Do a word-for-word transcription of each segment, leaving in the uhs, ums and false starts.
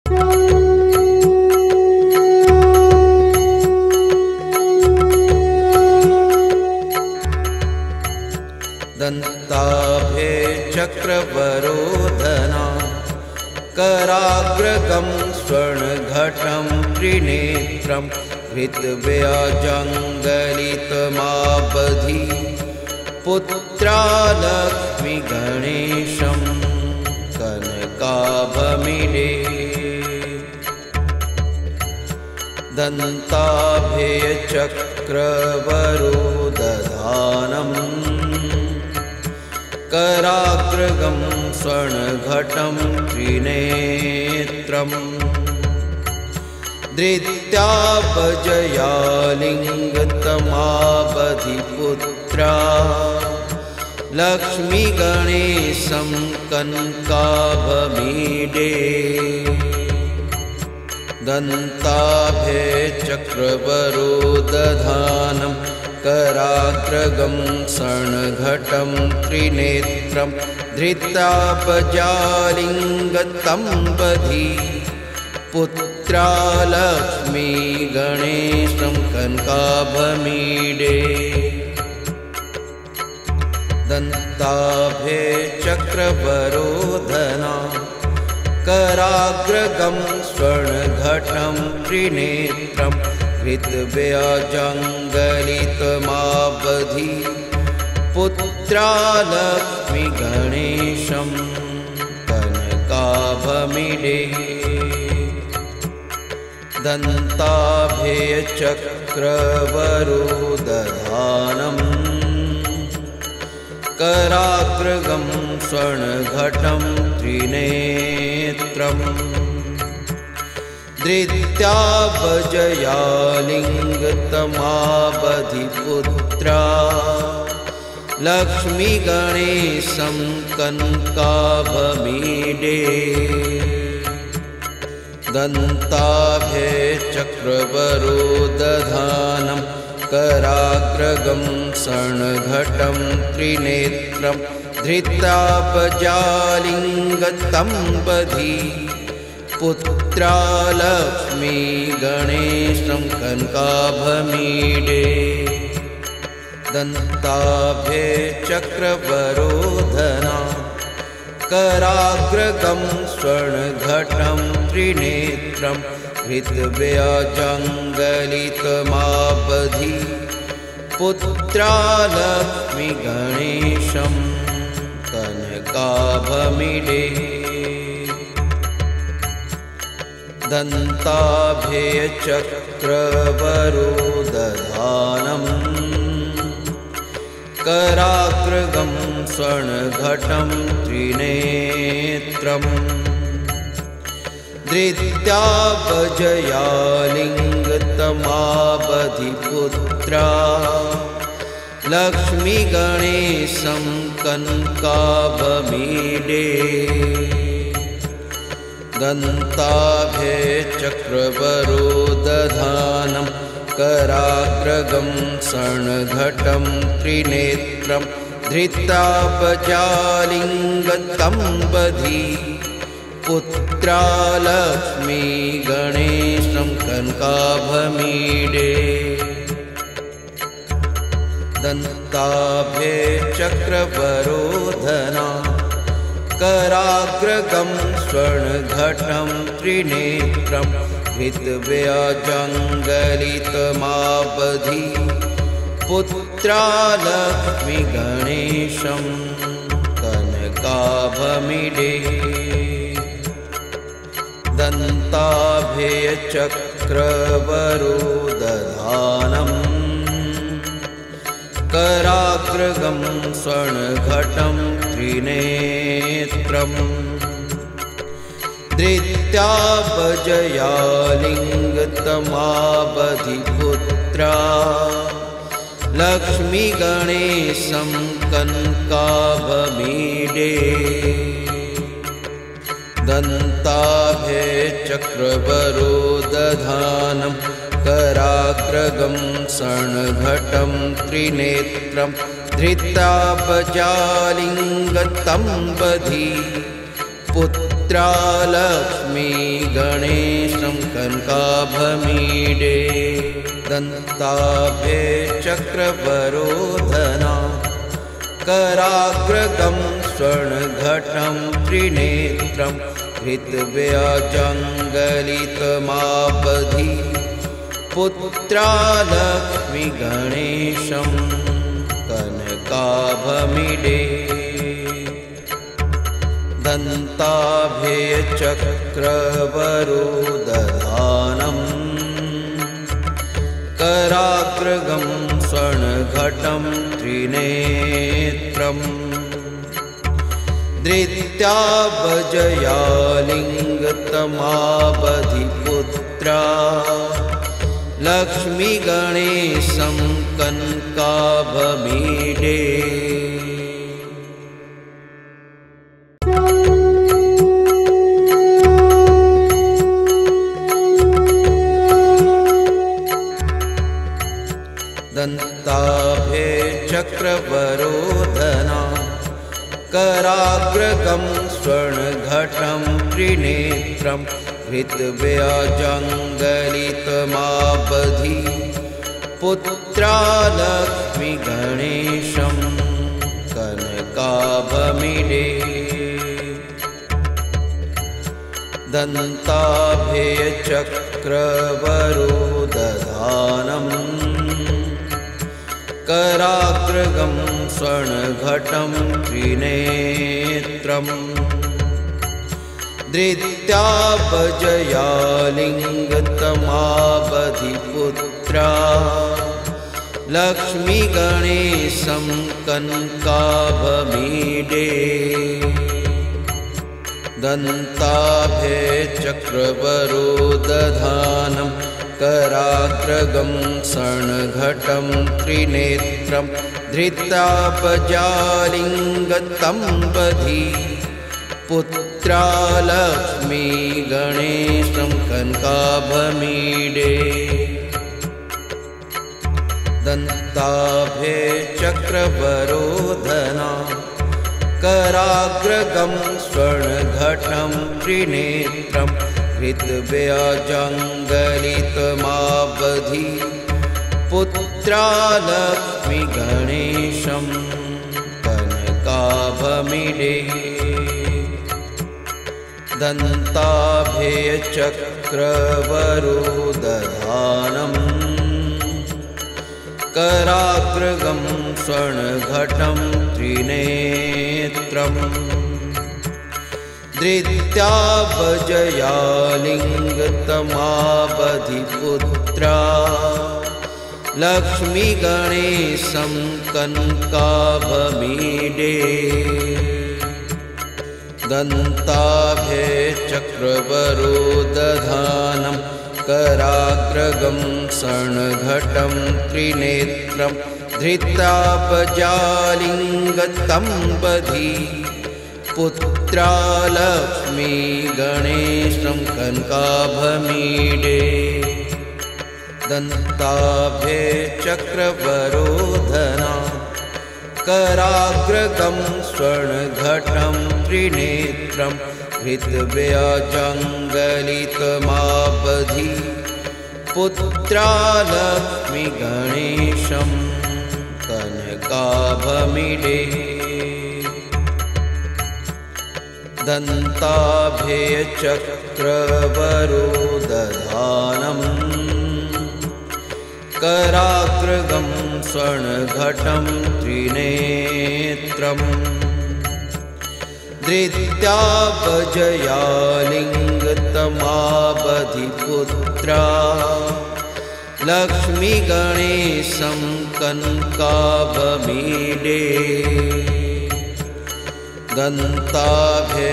दन्ताभे चक्रवरोधना कराग्रगं स्वर्णघटं त्रिनेत्रं हृद्व्याजङ्गलितमाबधि पुत्रा लक्ष्मी गणेशं कनकाभमीडे दन्ताभे चक्रवरोदधानं कराग्रगं स्वर्णघटं त्रिनेत्रं धृत्यापजयालिङ्गतमावधिपुत्रा लक्ष्मीगणेशं कनकाभमीडे दन्ताभे चक्रवरोदधानं कराग्रगं स्वर्णघटं त्रिनेत्रं धृत्यापजालिङ्गतं बधि पुत्रा लक्ष्मी गणेशं कनकाभमीडे दन्ताभे चक्रवरोधना कराग्रगं स्वर्णघटं त्रिनेत्रं हृद्व्याजङ्गलितमाबधि पुत्रा लक्ष्मी गणेशं कनकाभमीडे दन्ताभे चक्रवरोदधानं कराग्रगं स्वर्णघटं त्रिनेत्रं धृत्यापजयालिङ्गतमावधिपुत्रा लक्ष्मीगणेशं कनकाभमीडे दन्ताभे चक्रवरोदधानं कराग्रगं स्वर्णघटं त्रिनेत्रं धृत्यापजालिङ्गतं बधि पुत्रा लक्ष्मी गणेशं कनकाभमीडे दन्ताभे चक्रवरोधना कराग्रगं स्वर्णघटं त्रिनेत्रं हृद्व्याजङ्गलितमाबधि पुत्रा लक्ष्मी गणेशं कनकाभमीडे दन्ताभे चक्रवरोदधानं कराग्रगं स्वर्णघटं त्रिनेत्रं धृत्यापजयालिङ्गतमावधिपुत्रा लक्ष्मीगणेशं कनकाभमीडे दन्ताभे चक्रवरोदधानं कराग्रगं स्वर्णघटं त्रिनेत्रं धृत्यापजालिङ्गतं बधि पुत्रा लक्ष्मी गणेशं कनकाभमीडे दन्ताभे चक्रवरोधना कराग्रगं स्वर्णघटं त्रिनेत्रं हृद्व्याजङ्गलितमाबधि पुत्रा लक्ष्मी गणेशं कनकाभमीडे दन्ताभे चक्रवरोदधानं कराग्रगं स्वर्णघटं त्रिनेत्रं धृत्यापजयालिङ्गतमावधिपुत्रा लक्ष्मीगणेशं कनकाभमीडे दन्ताभे चक्रवरोदधानं कराग्रगं स्वर्णघटं त्रिनेत्रं धृत्यापजालिङ्गतं बधि पुत्र पुत्रा लक्ष्मी गणेशं कनकाभमीडे दन्ताभे चक्रवरोधना कराग्रगं स्वर्णघटं त्रिनेत्रं हृद्व्याजङ्गलितमाबधि पुत्रा लक्ष्मी गणेशं कनकाभमीडे दन्ताभे चक्रवरोदधानं कराग्रगं स्वर्णघटं त्रिनेत्रम् धृत्याभजया लिङ्गतमाबधिपुत्रा लक्ष्मी गणेशं कनकाभमीडे दन्ताभे चक्रवरोधना कराग्रगं स्वर्णघटं त्रिनेत्रं हृद्व्याजङ्गलितमाबधि पुत्रा लक्ष्मी गणेशं कनकाभमीडे दन्ताभे चक्रवरोदधानं कराग्रगं स्वर्णघटं त्रिनेत्रम् धृत्याभजया लिङ्गतमाबधिपुत्रा लक्ष्मी गणेशं कनकाभमीडे दन्ताभे चक्रवरोदधानं कराग्रगं स्वर्णघटं त्रिनेत्रं धृत्याभजालिङ्गतं बधि पुत्रा लक्ष्मी गणेशं कनकाभमीडे दन्ताभे चक्रवरोधना कराग्रगं स्वर्णघटं त्रिनेत्रं हृद्व्याजङ्गलितमाबधि पुत्रा लक्ष्मी गणेशं कनकाभमीडे दन्ताभे चक्रवरोदधानं कराग्रगं स्वर्णघटं त्रिनेत्रम् धृत्याभजया लिङ्गतमाबधिपुत्रा लक्ष्मी गणेशं कनकाभमीडे दन्ताभे चक्रवरोदधानं कराग्रगं स्वर्णघटं त्रिनेत्रं धृत्याभजालिङ्गतं बधि पुत्रा लक्ष्मी गणेशं कनकाभमीडे दन्ताभे चक्रवरोधना कराग्रगं स्वर्णघटं त्रिनेत्रं हृद्व्याजङ्गलितमाबधि पुत्रा लक्ष्मी गणेशं कनकाभमीडे दन्ताभे चक्रवरोदधानं कराग्रगं स्वर्णघटं त्रिनेत्रम् धृत्याभजया लिङ्गतमाबधिपुत्रा लक्ष्मी गणेशं कनकाभमीडे दन्ताभे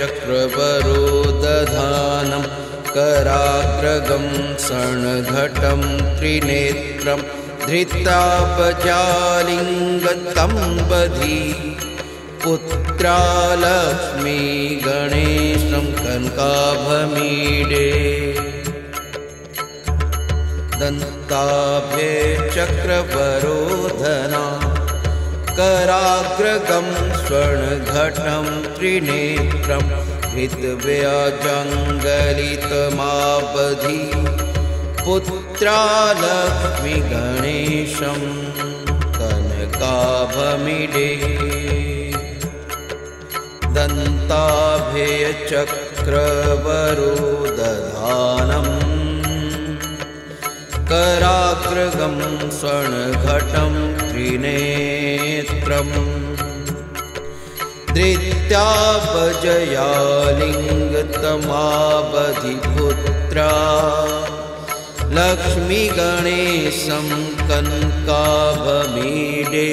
चक्रवरोदधानं कराग्रगं स्वर्णघटं त्रिनेत्रं धृत्याभजालिङ्गतं बधि पुत्रा लक्ष्मी गणेशं कनकाभमीडे दन्ताभे चक्रवरोधना कराग्रगं स्वर्णघटं त्रिनेत्रं हृद्व्यजङ्गलितमाबधि पुत्रा लक्ष्मीगणेशं कनकाभमीडे दन्ताभयचक्रवरोदधानम् कराग्रगं स्वर्णघटं त्रिनेत्रम् धृत्यापजयालिङ्गतमाबधिपुत्रा लक्ष्मीगणेशं कनकाभमीडे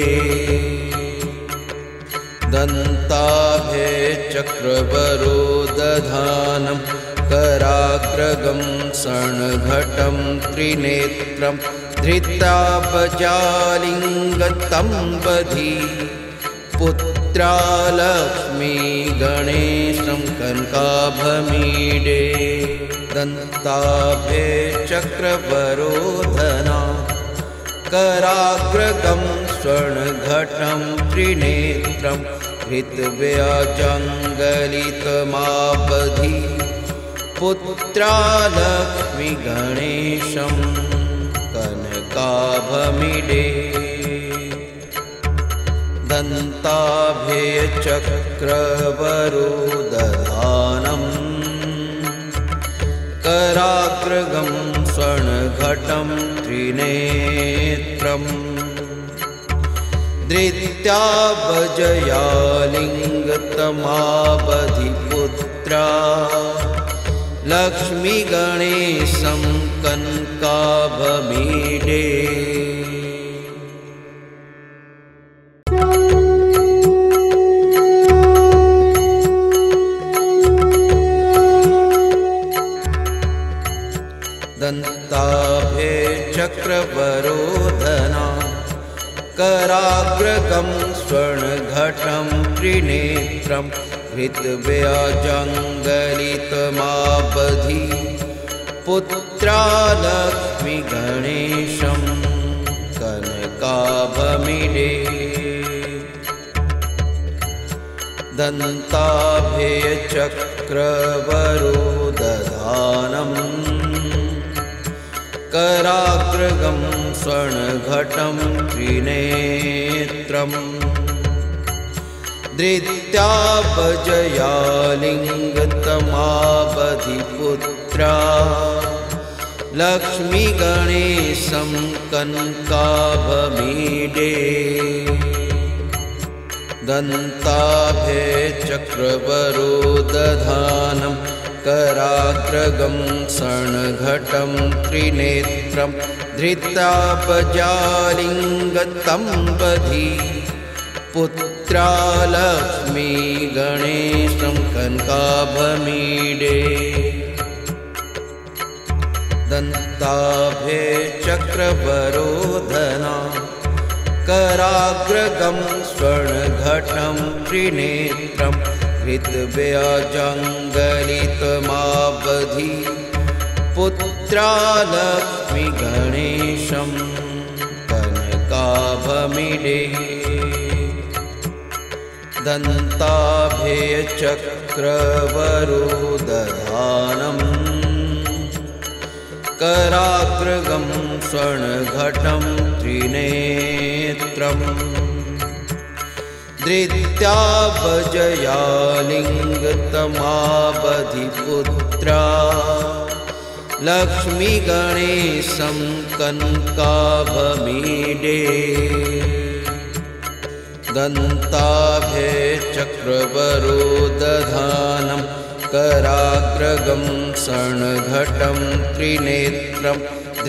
दन्ताभयचक्रवरोदधानं कराग्रगं स्वर्णघटं त्रिनेत्रं धृत्यापजालिङ्गतं बधि पुत्रा लक्ष्मीगणेशं कनकाभमीडे दन्ताभयचक्रवरोधना कराग्रगं स्वर्णघटं त्रिनेत्रं हृद्व्यजङ्गलितमाबधि पुत्रा लक्ष्मीगणेशं कनकाभमीडे दन्ताभयचक्रवरोदधानम् कराग्रगं स्वर्णघटं त्रिनेत्रम् धृत्यापजयालिङ्गतमाबधिपुत्रा लक्ष्मीगणेशं कनकाभमीडे दन्ताभयचक्रवरोधना कराग्रगं स्वर्णघटं त्रिनेत्रं हृद्व्यजङ्गलितमाबधि पुत्रा लक्ष्मीगणेशं कनकाभमीडे दन्ताभयचक्रवरोदधानम् कराग्रगं स्वर्णघटं त्रिनेत्रम् धृत्यापजयालिङ्गतमाबधिपुत्रा लक्ष्मीगणेशं कनकाभमीडे दन्ताभयचक्रवरोदधानं कराग्रगं स्वर्णघटं त्रिनेत्रं धृत्यापजालिङ्गतं बधि पुत्रा लक्ष्मीगणेशं कनकाभमीडे दन्ताभयचक्रवरोधना कराग्रगं स्वर्णघटं त्रिनेत्रं हृद्व्यजङ्गलितमाबधि पुत्रा लक्ष्मीगणेशं कनकाभमीडे दन्ताभयचक्रवरोदधानम् कराग्रगं स्वर्णघटं त्रिनेत्रम् धृत्यापजयालिङ्गतमाबधिपुत्रा लक्ष्मीगणेशं कनकाभमीडे दन्ताभयचक्रवरोदधानं कराग्रगं स्वर्णघटं त्रिनेत्रं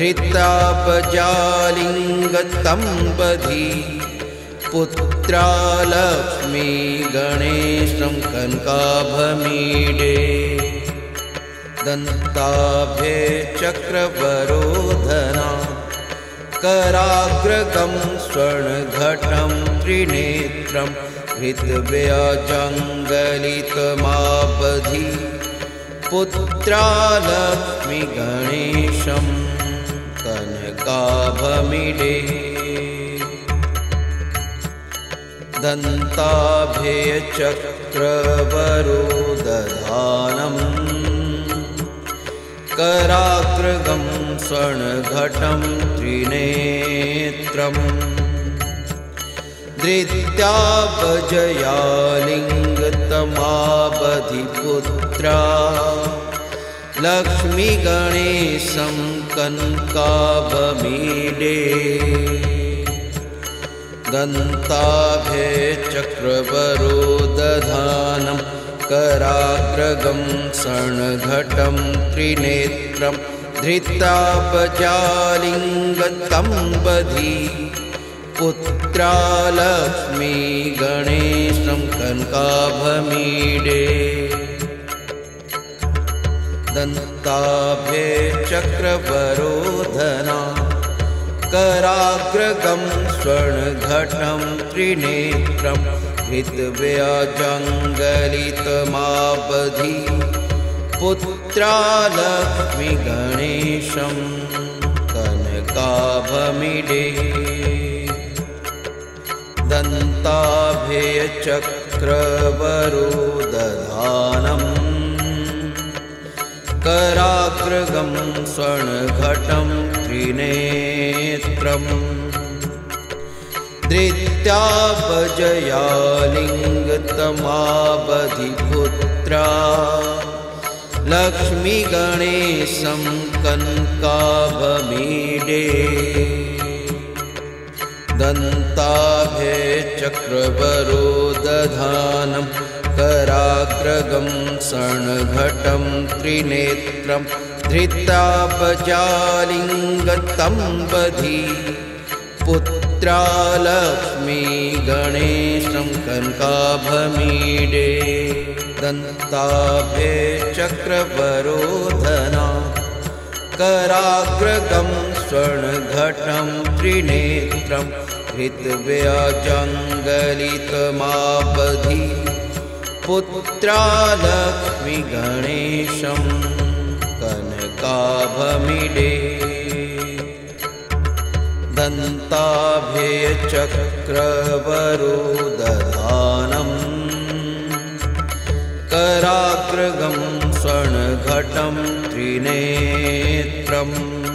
धृत्यापजालिङ्गतं बधि पुत्रा लक्ष्मीगणेशं कनकाभमीडे दन्ताभयचक्रवरोधना कराग्रगं स्वर्णघटं त्रिनेत्रं हृद्व्यजङ्गलितमाबधि पुत्रा लक्ष्मीगणेशं कनकाभमीडे दन्ताभयचक्रवरोदधानम् कराग्रगं स्वर्णघटं त्रिनेत्रम् धृत्यापजयालिङ्गतमावधिपुत्रा लक्ष्मीगणेशं कनकाभमीडे दन्ताभयचक्रवरोदधानं कराग्रगं स्वर्णघटं त्रिनेत्रं धृत्यापजालिङ्गतं बधी पुत्रा लक्ष्मी गणेशं कनकाभमीडे दन्ताभयचक्रवरोधना कराग्रगं स्वर्णघटं त्रिनेत्रं हृद्व्याजङ्गलितमाबधी पुत्रा लक्ष्मी गणेशं कनकाभमीडे दन्ताभयचक्रवरोदधानम् कराग्रगं स्वर्णघटं त्रिनेत्रम् धृत्यापजयालिङ्गतमावधिपुत्रा लक्ष्मीगणेशं कनकाभमीडे दन्ताभयचक्रवरोदधानं कराग्रगं स्वर्णघटं त्रिनेत्रं धृत्यापजालिङ्गतं बधी पुत्रा लक्ष्मी गणेशं कनकाभमीडे दन्ताभयचक्रवरोधना कराग्रगं स्वर्णघटं त्रिनेत्रं हृद्व्याजङ्गलितमाबधी पुत्रा लक्ष्मी गणेशं कनकाभमीडे दन्ताभयचक्रवरोदधानं कराग्रगं स्वर्णघटं त्रिनेत्रम्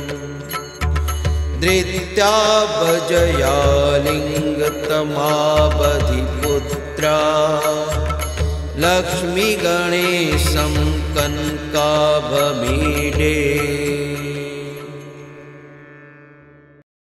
धृत्यापजयालिङ्गतमावधिपुत्रा लक्ष्मीगणेशं कनकाभमीडे